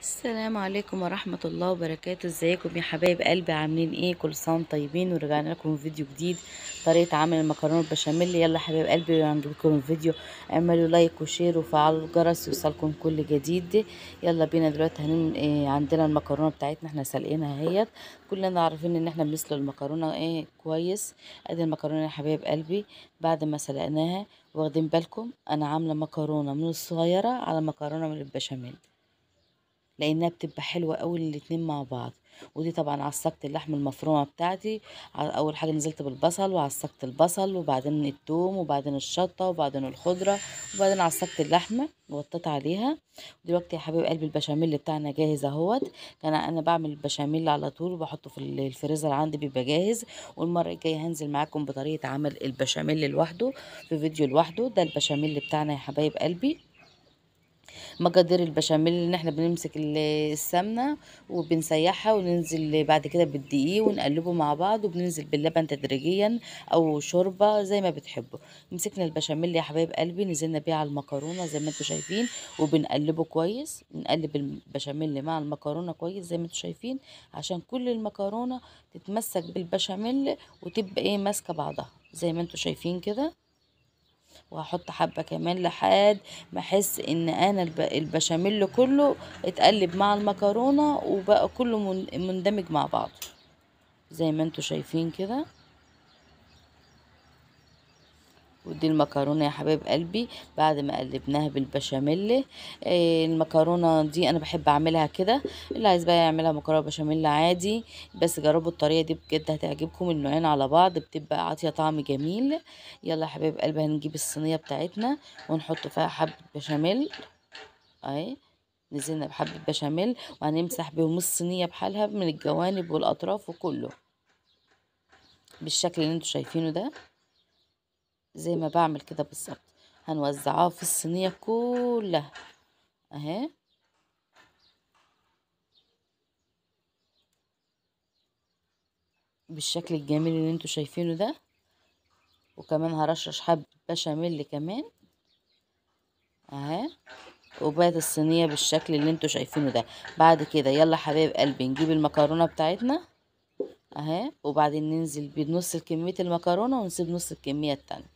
السلام عليكم ورحمة الله وبركاته. ازيكم يا حبايب قلبي؟ عاملين ايه؟ كل سنة وانتم طيبين. ورجعنا لكم فيديو جديد، طريقة عمل المكرونة البشاميل. يلا حبايب قلبي هنجيب لكم الفيديو، اعملوا لايك وشير وفعلوا الجرس يوصلكم كل جديد. يلا بينا دلوقتي عندنا المكرونة بتاعتنا احنا سالقينها اهيت. كلنا عارفين ان احنا بنسلق المكرونة كويس. ادي المكرونة يا حبايب قلبي بعد ما سلقناها. واخدين بالكم انا عاملة مكرونة من الصغيرة على مكرونة من البشاميل، لانها بتبقى حلوه قوي الاتنين مع بعض. ودي طبعا عصقت اللحم المفرومه بتاعتي. اول حاجه نزلت بالبصل وعصقت البصل وبعدين الثوم وبعدين الشطه وبعدين الخضره وبعدين عصقت اللحمه وغطيت عليها. دلوقتي يا حبيب قلبي البشاميل بتاعنا جاهز اهوت. كان انا بعمل البشاميل على طول وبحطه في الفريزر عندي بيبقى جاهز. والمره الجايه هنزل معاكم بطريقه عمل البشاميل لوحده في فيديو لوحده. ده البشاميل بتاعنا يا حبايب قلبي. مقادير البشاميل ان احنا بنمسك السمنه وبنسيحها وننزل بعد كده بالدقيق ونقلبه مع بعض وبننزل باللبن تدريجيا او شوربه زي ما بتحبوا. مسكنا البشاميل يا حبايب قلبي نزلنا بيه على المكرونه زي ما انتم شايفين وبنقلبه كويس. نقلب البشاميل مع المكرونه كويس زي ما انتم شايفين عشان كل المكرونه تتمسك بالبشاميل وتبقى ماسكه بعضها زي ما انتم شايفين كده. وهحط حبة كمان لحد ما احس ان انا البشاميل كله اتقلب مع المكرونة وبقى كله مندمج مع بعض زي ما انتوا شايفين كده. ودي المكرونة يا حبايب قلبي بعد ما قلبناها بالبشاميل. المكرونة دي انا بحب اعملها كده. اللي عايز بقى يعملها مكرونة بشاميل عادي، بس جربوا الطريقة دي بجد هتعجبكم. النوعين على بعض بتبقى عاطية طعم جميل. يلا يا حبايب قلبي هنجيب الصينية بتاعتنا ونحط فيها حبة بشاميل اهي. نزلنا بحبة بشاميل وهنمسح بيهم الصينية بحالها من الجوانب والأطراف وكله بالشكل اللي انتوا شايفينه ده زي ما بعمل كده بالظبط. هنوزعها في الصينية كلها اهي بالشكل الجميل اللي انتوا شايفينه ده. وكمان هرشش حبة بشاميل كمان اهي. وبقت الصينية بالشكل اللي انتوا شايفينه ده. بعد كده يلا حبايب قلبي نجيب المكرونة بتاعتنا اهي، وبعدين ننزل بنص كمية المكرونة ونسيب نص الكمية التانية.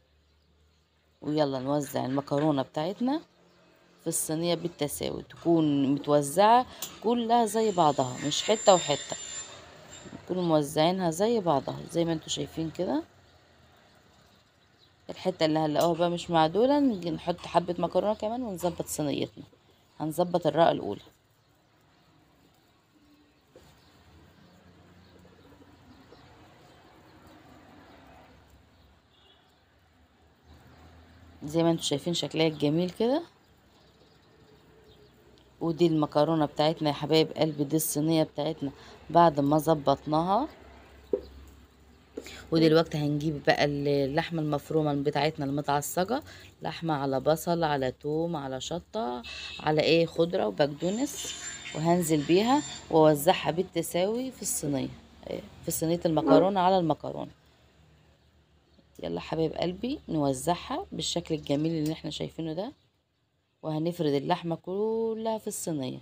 ويلا نوزع المكرونة بتاعتنا في الصينية بالتساوي، تكون متوزعة كلها زي بعضها مش حتة وحتة، نكون موزعينها زي بعضها زي ما انتوا شايفين كده. الحتة اللي هنلاقوها بقى مش معدولة نجي نحط حبة مكرونة كمان ونظبط صينيتنا. هنظبط الرقة الأولى زي ما انتوا شايفين شكلها الجميل كده. ودي المكرونة بتاعتنا يا حبايب قلبي، دي الصينية بتاعتنا بعد ما ظبطناها. ودلوقتي هنجيب بقى اللحمة المفرومة بتاعتنا المتعصجة، لحمة على بصل على توم على شطة على خضرة وبقدونس، وهنزل بيها واوزعها بالتساوي في الصينية، في صينية المكرونة على المكرونة. يلا حبايب قلبي نوزعها بالشكل الجميل اللي احنا شايفينه ده. وهنفرد اللحمة كلها في الصينية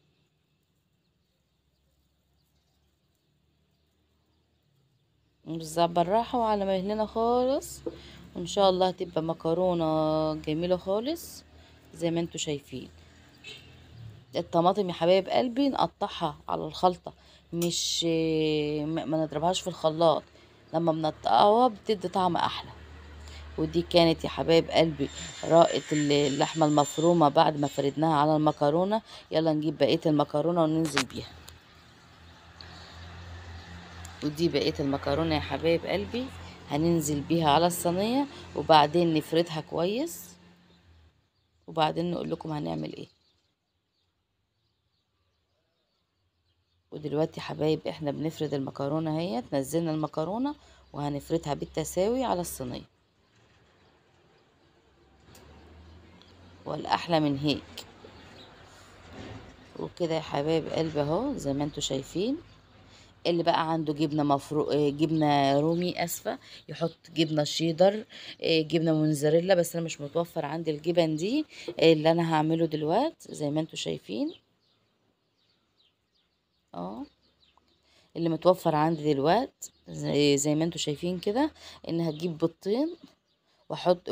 نوزع بالراحة وعلى مهلنا خالص. وان شاء الله هتبقى مكرونة جميلة خالص زي ما انتوا شايفين. الطماطم يا حبايب قلبي نقطعها على الخلطة، مش ما نضربهاش في الخلاط. لما بنقطعها بتدي طعم احلى. ودي كانت يا حبايب قلبي رقة اللحمة المفرومة بعد ما فردناها على المكرونة. يلا نجيب بقية المكرونة وننزل بيها. ودي بقية المكرونة يا حبايب قلبي هننزل بيها على الصينية وبعدين نفردها كويس وبعدين نقول لكم هنعمل ايه. ودلوقتي يا حبايب احنا بنفرد المكرونة اهي. نزلنا المكرونة وهنفردها بالتساوي على الصينية. والأحلى من هيك. وكده يا حبايب قلبي اهو زي ما انتوا شايفين. اللي بقى عنده جبنه جبنه رومي اسفه يحط جبنه شيدر، جبنه موزاريلا، بس انا مش متوفر عندي الجبن دي. اللي انا هعمله دلوقتي زي ما انتوا شايفين اه اللي متوفر عندي دلوقت زي ما انتوا شايفين كده، ان هتجيب بيضتين واحط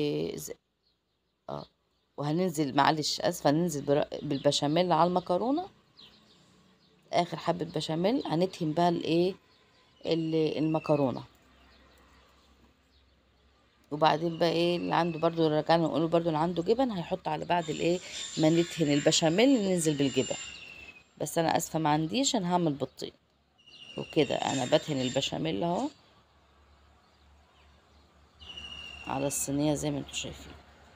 اه وهننزل، معلش اسفه، هننزل بالبشاميل على المكرونه. اخر حبه بشاميل هندهن بها الايه، المكرونه. وبعدين بقى ايه اللي عنده برضو، رجعنا نقول برضو اللي عنده جبن هيحط على بعد الايه ما ندهن البشاميل ننزل بالجبن. بس انا اسفه ما عنديش، انا هعمل بيضتين. وكده انا بدهن البشاميل اهو على الصينيه زي ما انتوا شايفين.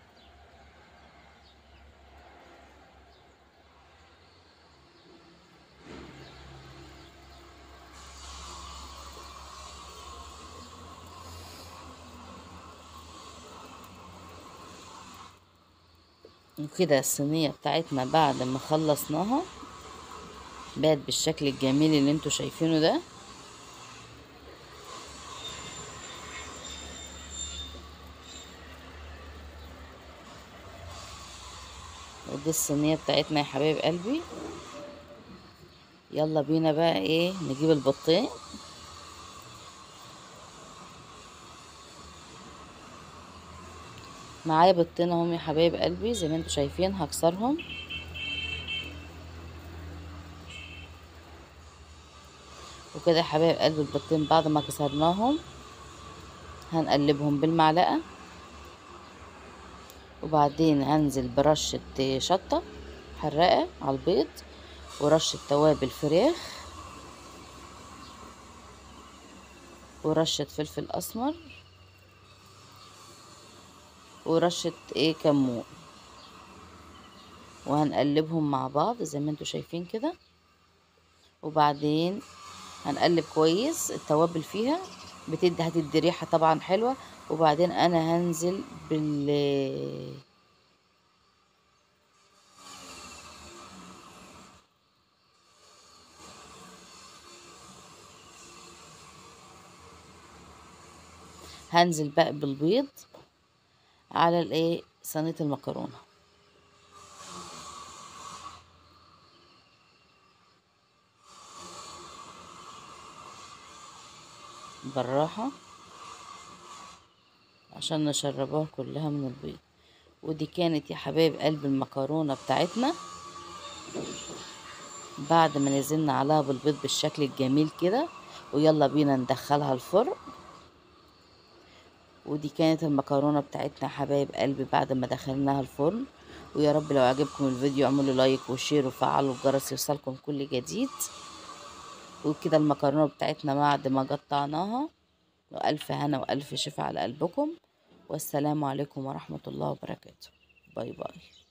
وكده الصينيه بتاعتنا بعد ما خلصناها بقت بالشكل الجميل اللي انتوا شايفينه ده. ودي الصينيه بتاعتنا يا حبايب قلبي. يلا بينا بقى ايه نجيب البطين. معايا بيضتين اهم يا حبايب قلبي زي ما انتوا شايفين، هكسرهم. وكده يا حبايب قلبي البيضتين بعد ما كسرناهم هنقلبهم بالمعلقة. وبعدين هنزل برشة شطة حراقة على البيض، ورشة توابل فراخ، ورشة فلفل اسمر، ورشة ايه كمون. وهنقلبهم مع بعض زي ما انتوا شايفين كده. وبعدين هنقلب كويس، التوابل فيها هتدي ريحة طبعا حلوة. وبعدين انا هنزل هنزل بقى بالبيض على الايه صينية المكرونة بالراحة عشان نشربها كلها من البيض. ودي كانت يا حبايب قلب المكرونة بتاعتنا بعد ما نزلنا عليها بالبيض بالشكل الجميل كده. ويلا بينا ندخلها الفرن. ودي كانت المكرونة بتاعتنا يا حبايب قلبي بعد ما دخلناها الفرن. ويا رب لو عجبكم الفيديو اعملوا لايك وشير وفعلوا الجرس يوصلكم كل جديد. وكده المكرونة بتاعتنا بعد ما قطعناها، وألف هنا وألف شفا على قلبكم. والسلام عليكم ورحمة الله وبركاته. باي باي.